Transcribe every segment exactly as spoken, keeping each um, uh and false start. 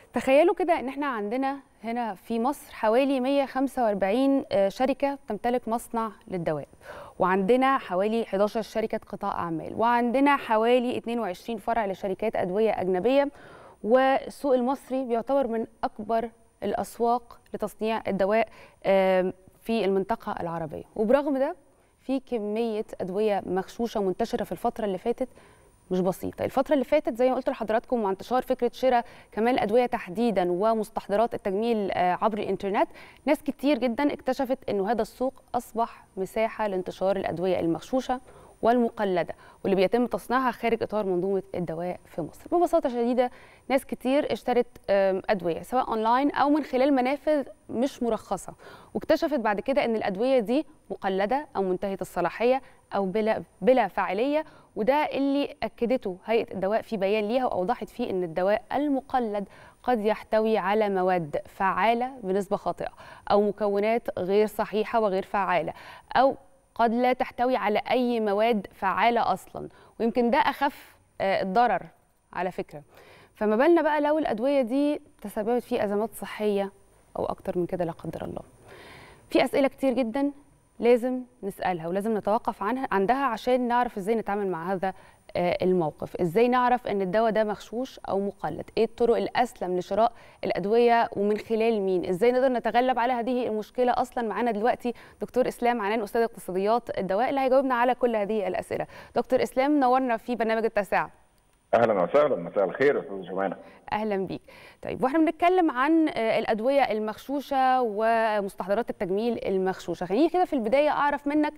تخيلوا كده ان احنا عندنا هنا في مصر حوالي مئة وخمسة وأربعين شركة تمتلك مصنع للدواء، وعندنا حوالي إحدى عشرة شركة قطاع أعمال، وعندنا حوالي اثنين وعشرين فرع لشركات أدوية أجنبية، والسوق المصري بيعتبر من أكبر الأسواق لتصنيع الدواء في المنطقة العربية. وبرغم ده في كمية أدوية مغشوشة منتشرة في الفترة اللي فاتت مش بسيطة. الفترة اللي فاتت زي ما قلت لحضراتكم، مع انتشار فكرة شراء كمان الأدوية تحديدا ومستحضرات التجميل عبر الإنترنت، ناس كتير جدا اكتشفت أنه هذا السوق أصبح مساحة لانتشار الأدوية المغشوشة والمقلدة واللي بيتم تصنيعها خارج إطار منظومة الدواء في مصر. ببساطة شديدة ناس كتير اشترت أدوية سواء أونلاين أو من خلال منافذ مش مرخصة، واكتشفت بعد كده أن الأدوية دي مقلدة أو منتهية الصلاحية أو بلا, بلا فاعلية، وده اللي أكدته هيئة الدواء في بيان ليها، وأوضحت فيه أن الدواء المقلد قد يحتوي على مواد فعالة بنسبة خاطئة أو مكونات غير صحيحة وغير فعالة، أو قد لا تحتوي على أي مواد فعالة أصلا، ويمكن ده أخف الضرر على فكرة. فما بالنا بقى لو الأدوية دي تسببت في أزمات صحية أو أكتر من كده لا قدر الله. في أسئلة كتير جدا لازم نسألها ولازم نتوقف عنها عندها عشان نعرف ازاي نتعامل مع هذا الموقف. ازاي نعرف ان الدواء ده مغشوش او مقلد؟ ايه الطرق الاسلم لشراء الادويه ومن خلال مين؟ ازاي نقدر نتغلب على هذه المشكله؟ اصلا معانا دلوقتي دكتور اسلام عنان، استاذ اقتصاديات الدواء، اللي هيجاوبنا على كل هذه الاسئله. دكتور اسلام، نورنا في برنامج التاسعه. اهلا وسهلا، مساء الخير يا استاذ جمانه. اهلا بيك. طيب، واحنا بنتكلم عن الادويه المغشوشه ومستحضرات التجميل المغشوشه، خليني كده في البدايه اعرف منك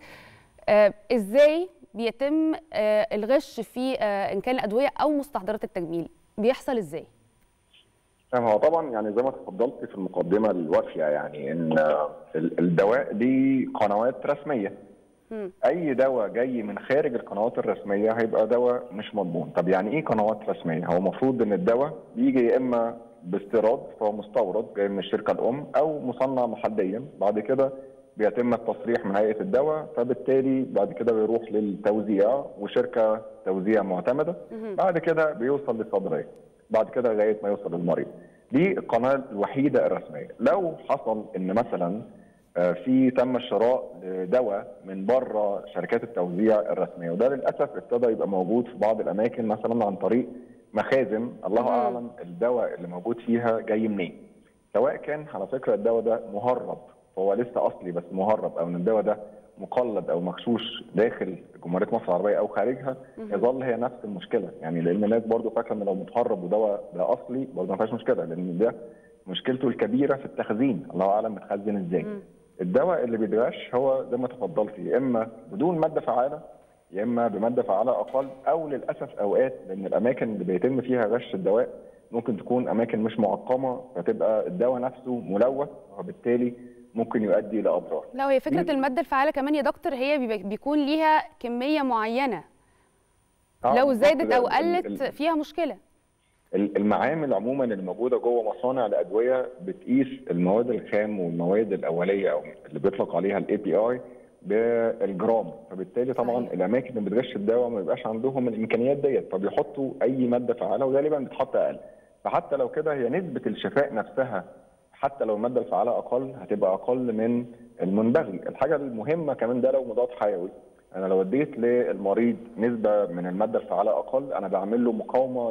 ازاي بيتم الغش في ان كان الادويه او مستحضرات التجميل؟ بيحصل ازاي؟ هو طبعا يعني زي ما تفضلت في المقدمه الوافيه، يعني ان الدواء ليه قنوات رسميه. اي دواء جاي من خارج القنوات الرسميه هيبقى دواء مش مضمون. طب يعني ايه قنوات رسميه؟ هو المفروض ان الدواء بيجي يا اما باستيراد فهو مستورد جاي من الشركه الام، او مصنع محليا، بعد كده بيتم التصريح من هيئه الدواء، فبالتالي بعد كده بيروح للتوزيع وشركه توزيع معتمده، بعد كده بيوصل للصيدليه، بعد كده لغايه ما يوصل للمريض. دي القناه الوحيده الرسميه. لو حصل ان مثلا في تم شراء دواء من بره شركات التوزيع الرسميه، وده للاسف ابتدى يبقى موجود في بعض الاماكن مثلا عن طريق مخازن، الله اعلم الدواء اللي موجود فيها جاي منين. سواء كان على فكره الدواء ده مهرب فهو لسه اصلي بس مهرب، او ان الدواء ده مقلد او مغشوش داخل جمهوريه مصر العربيه او خارجها، يظل هي نفس المشكله. يعني لان الناس برضو فاكره ان لو متهرب ودواء ده اصلي برضو ما فيهاش مشكله، لان ده مشكلته الكبيره في التخزين، الله اعلم متخزن ازاي. الدواء اللي بيتغش هو زي ما تفضلت يا اما بدون ماده فعاله يا اما بماده فعاله اقل، او للاسف اوقات لان الاماكن اللي بيتم فيها غش الدواء ممكن تكون اماكن مش معقمه، فتبقى الدواء نفسه ملوث وبالتالي ممكن يؤدي الى اضرار. لا، وهي فكره الماده الفعاله كمان يا دكتور، هي بيكون ليها كميه معينه، آه لو زادت او قلت فيها مشكله. المعامل عموما اللي موجوده جوه مصانع الادويه بتقيس المواد الخام والمواد الاوليه او اللي بيطلق عليها الاي بي اي بالجرام، فبالتالي طبعا صحيح. الاماكن اللي بتغش الدواء ما بيبقاش عندهم الامكانيات ديت، فبيحطوا اي ماده فعاله وغالبا بتحط اقل. فحتى لو كده هي نسبه الشفاء نفسها حتى لو الماده الفعاله اقل هتبقى اقل من المنبغي. الحاجه المهمه كمان ده لو مضاد حيوي، انا لو اديت للمريض نسبه من الماده الفعاله اقل انا بعمل له مقاومه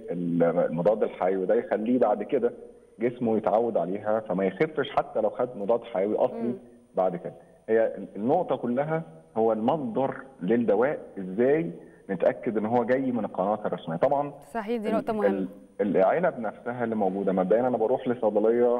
للمضاد الحيوي، ده يخليه بعد كده جسمه يتعود عليها فما يخفش حتى لو خد مضاد حيوي اصلي بعد كده. هي النقطه كلها هو المصدر للدواء، ازاي نتاكد ان هو جاي من القنوات الرسميه. طبعا صحيح، دي نقطه مهمه. العنب نفسها اللي موجوده مبدئيا انا بروح لصيدليه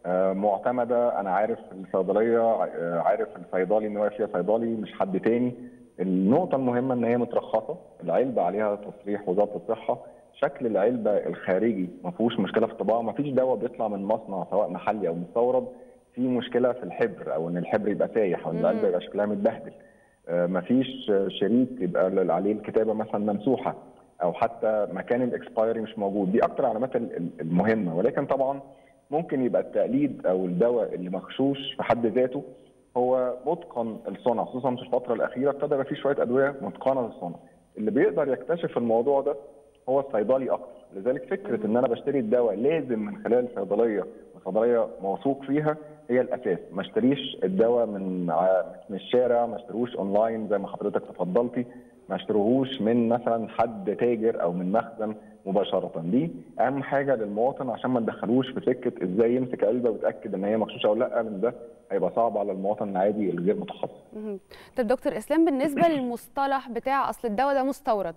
معتمده، انا عارف الصيدليه، عارف الصيدلي ان هو فيها صيدلي مش حد تاني. النقطه المهمه ان هي مترخصه، العلبه عليها تصريح وزاره الصحه، شكل العلبه الخارجي ما فيهوش مشكله في الطباعه، ما فيش دواء بيطلع من مصنع سواء محلي او مستورد في مشكله في الحبر او ان الحبر يبقى سايح او ان العلبه يبقى شكلها متبهدل، ما فيش شريط يبقى عليه الكتابه مثلا ممسوحه او حتى مكان الاكسبايري مش موجود. دي اكتر العلامات المهمه. ولكن طبعا ممكن يبقى التقليد او الدواء اللي مغشوش في حد ذاته هو متقن الصنع، خصوصا في الفتره الاخيره ابتدى يبقى في شويه ادويه متقنه للصنع. اللي بيقدر يكتشف الموضوع ده هو الصيدلي اكتر، لذلك فكره ان انا بشتري الدواء لازم من خلال صيدليه وصيدليه موثوق فيها هي الاساس. ما اشتريش الدواء من من الشارع، ما اشتروش اونلاين زي ما حضرتك تفضلتي، ما اشتروهوش من مثلا حد تاجر او من مخزن مباشره. دي اهم حاجه للمواطن عشان ما ندخلوش في سكه ازاي يمسك علبه ويتاكد ان هي مغشوشه او لا، لان ده هيبقى صعب على المواطن العادي الغير متخصص. طب دكتور اسلام، بالنسبه للمصطلح بتاع اصل الدواء ده مستورد،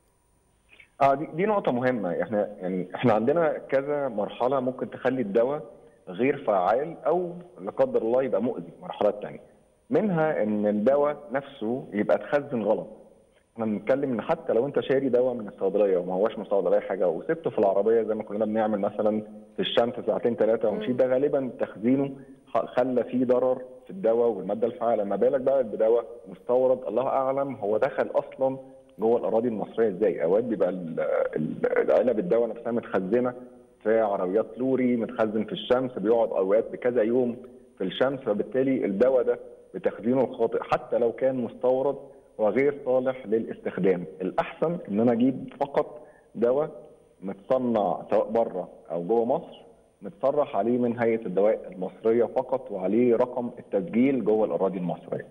اه دي, دي نقطه مهمه. احنا يعني احنا عندنا كذا مرحله ممكن تخلي الدواء غير فعال او لا قدر الله يبقى مؤذي. مرحله ثانيه منها ان الدواء نفسه يبقى اتخزن غلط. احنا بنتكلم ان حتى لو انت شاري دواء من الصيدليه وما هوش مستورد ولا اي حاجه وسبته في العربيه زي ما كلنا بنعمل مثلا في الشمس ساعتين ثلاثه ومشيت، ده غالبا تخزينه خلى فيه ضرر في الدواء والماده الفعاله. ما بالك بقى بدواء مستورد الله اعلم هو دخل اصلا جوه الاراضي المصريه ازاي. اوقات بيبقى العلب الدواء نفسها متخزنه في عربيات لوري، متخزن في الشمس، بيقعد اوقات بكذا يوم في الشمس، فبالتالي الدواء ده بتخزينه الخاطئ حتى لو كان مستورد وغير صالح للاستخدام. الاحسن ان انا اجيب فقط دواء متصنع سواء بره او جوه مصر، متصرح عليه من هيئه الدواء المصريه فقط وعليه رقم التسجيل جوه الاراضي المصريه.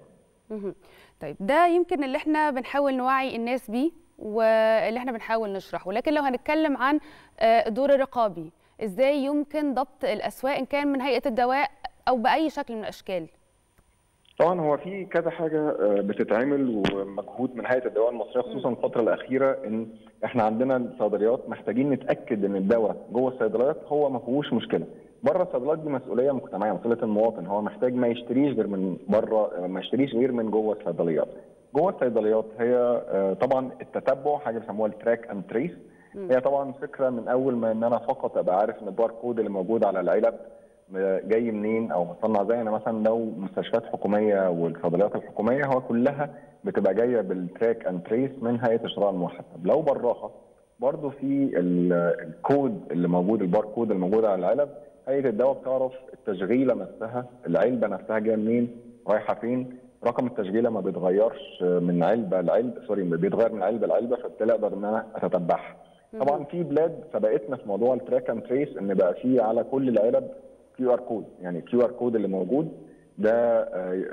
طيب ده يمكن اللي احنا بنحاول نوعي الناس بيه واللي احنا بنحاول نشرحه، لكن لو هنتكلم عن الدور الرقابي، ازاي يمكن ضبط الاسواق ان كان من هيئه الدواء او باي شكل من الاشكال؟ طبعا هو في كذا حاجه بتتعمل ومجهود من هيئه الدواء المصريه خصوصا الفتره الاخيره، ان احنا عندنا الصيدليات محتاجين نتاكد ان الدواء جوه الصيدليات هو ما فيهوش مشكله. بره الصيدليات دي مسؤوليه مجتمعيه، مسؤوليه المواطن، هو محتاج ما يشتريش غير من بره، ما يشتريش غير من جوه الصيدليات. جوه الصيدليات هي طبعا التتبع، حاجه بيسموها التراك اند تريس. هي طبعا فكره من اول ما ان انا فقط ابقى عارف ان الباركود اللي موجود على العلب جاي منين او مصنع. زي انا مثلا لو مستشفيات حكوميه والصيدليات الحكوميه هو كلها بتبقى جايه بالتراك اند تريس من هيئه الشراء المحسب. لو براها برضه في الكود اللي موجود، الباركود الموجود على العلب، هيئه الدواء بتعرف التشغيله نفسها، العلبه نفسها جايه منين رايحه فين. رقم التشغيله ما بيتغيرش من علبه لعلبه، سوري بيتغير من علبه لعلبه، فبالتالي اقدر ان انا اتتبعها. طبعا في بلاد سبقتنا في موضوع التراك اند تريس ان بقى في على كل العلب كيو ار كود، يعني الكيو ار كود اللي موجود ده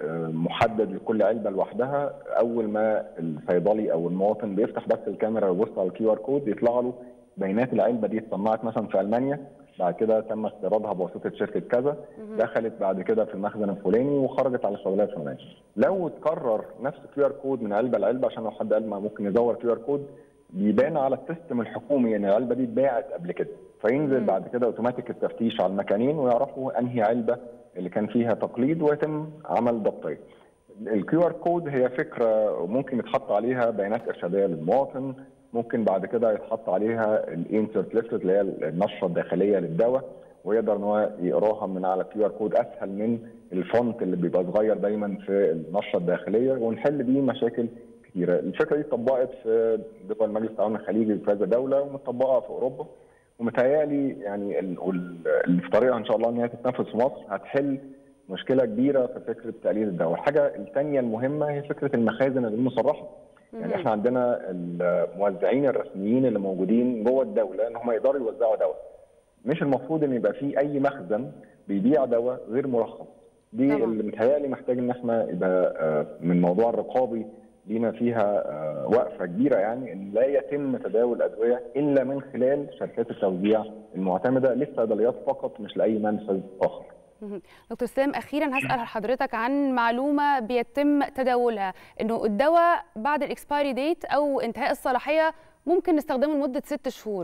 محدد لكل علبه لوحدها. اول ما الصيدلي او المواطن بيفتح بس الكاميرا ويبص على الكيو ار كود يطلع له بيانات العلبه دي اتصنعت مثلا في المانيا، بعد كده تم استيرادها بواسطه شركه كذا، دخلت بعد كده في المخزن الفلاني وخرجت على الصيدليه الفلانيه. لو اتكرر نفس الكيو ار كود من علبه لعلبه، عشان لو حد قال ما ممكن يزور كيو ار كود، بيبان على السيستم الحكومي ان العلبه دي اتباعت قبل كده، فينزل مم. بعد كده اوتوماتيك التفتيش على المكانين ويعرفوا انهي علبه اللي كان فيها تقليد ويتم عمل ضبطيه. الكيو ار كود هي فكره ممكن يتحط عليها بيانات ارشاديه للمواطن، ممكن بعد كده يتحط عليها الانسرت ليست اللي هي النشره الداخليه للدواء، ويقدر ان هو يقراها من على الكيو ار كود اسهل من الفونت اللي بيبقى صغير دايما في النشره الداخليه، ونحل بيه مشاكل كتيره. الفكره دي اتطبقت في دول مجلس التعاون الخليجي في كذا دوله ومتطبقه في اوروبا، ومتهيألي يعني اللي في طريقها ان شاء الله ان هي تتنفذ في مصر هتحل مشكله كبيره في فكره تقليل الدواء. الحاجه الثانيه المهمه هي فكره المخازن المصرحه. يعني احنا عندنا الموزعين الرسميين اللي موجودين جوه الدوله ان هم يقدروا يوزعوا دواء. مش المفروض ان يبقى في اي مخزن بيبيع دواء غير مرخص. دي طبعا اللي متهيألي محتاج ان احنا يبقى من الموضوع الرقابي لينا فيها وقفه كبيره، يعني ان لا يتم تداول الادويه الا من خلال شركات التوزيع المعتمده للصيدليات فقط، مش لاي منفذ اخر. دكتور سام، اخيرا هسال حضرتك عن معلومه بيتم تداولها، انه الدواء بعد الاكسبايري ديت او انتهاء الصلاحيه ممكن نستخدمه لمده ست شهور.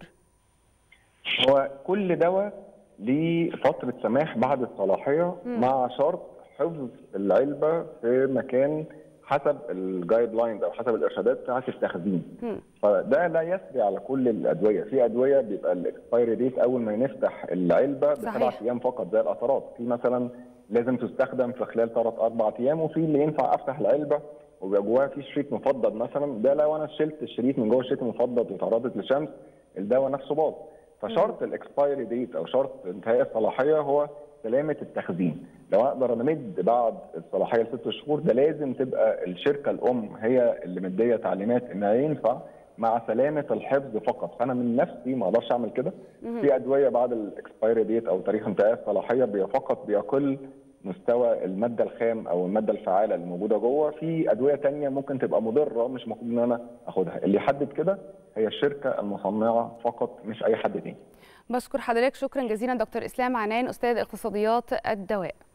هو كل دواء ليه فتره سماح بعد الصلاحيه م. مع شرط حفظ العلبه في مكان حسب الجايد لاينز او حسب الارشادات بتاعه التخزين. فده لا يسري على كل الادويه، في ادويه بيبقى الاكسبايري ديت اول ما نفتح العلبه بسبع ايام فقط زي القطرات، في مثلا لازم تستخدم في خلال ثلاث اربع ايام، وفي اللي ينفع افتح العلبه وبيبقى جواها في شريط مفضل مثلا، ده لو انا شلت الشريط من جوه الشريط المفضل وتعرضت للشمس الدواء نفسه باظ. فشرط الاكسبايري ديت او شرط انتهاء الصلاحيه هو سلامه التخزين. لو اقدر امد بعد الصلاحيه لست شهور، ده لازم تبقى الشركه الام هي اللي مديه تعليمات انها ينفع مع سلامه الحفظ فقط، فانا من نفسي ما اقدرش اعمل كده. في ادويه بعد الاكسبايري ديت او تاريخ انتهاء الصلاحيه فقط بيقل مستوى الماده الخام او الماده الفعاله اللي موجوده جوه، في ادويه ثانيه ممكن تبقى مضره مش المفروض ان انا اخدها. اللي يحدد كده هي الشركه المصنعه فقط مش اي حد تاني. بشكر حضرتك شكرا جزيلا دكتور اسلام عنان استاذ اقتصاديات الدواء.